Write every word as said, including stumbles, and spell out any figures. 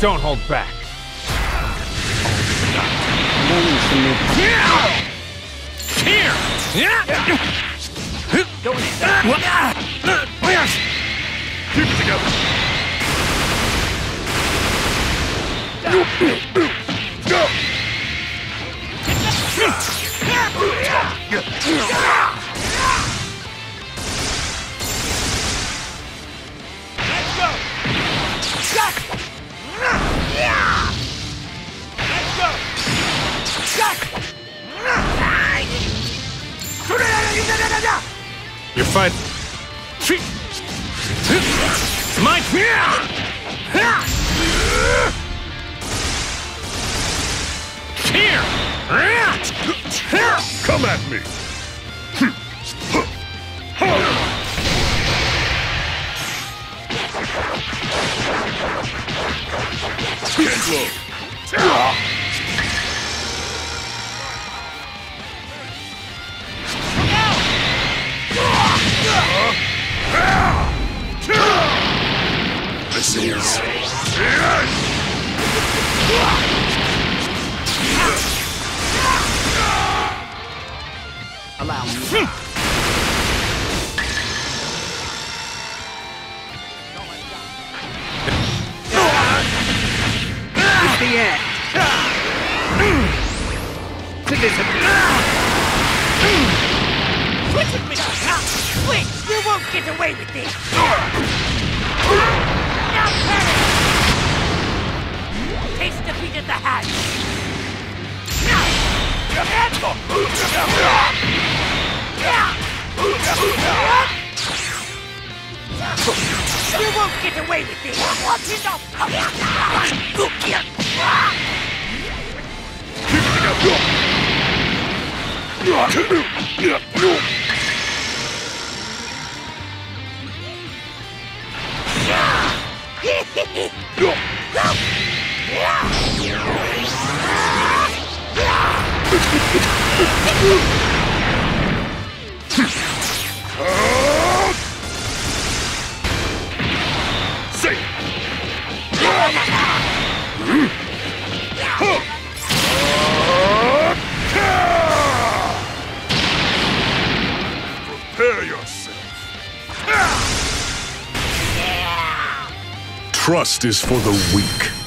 Don't hold back. Here! Going inside. Keep it together. Go! Let's go! Shot! Let's go! Shot! You're fight. Mine! Here! Come at me! Get low! This is... Allow me. It's the end. To disappear. Switch with me! Switch! You won't get away with this! Now panic! Taste defeat at the hand! You won't get away with this! Watch it up! Say! Prepare yourself. Trust is for the weak.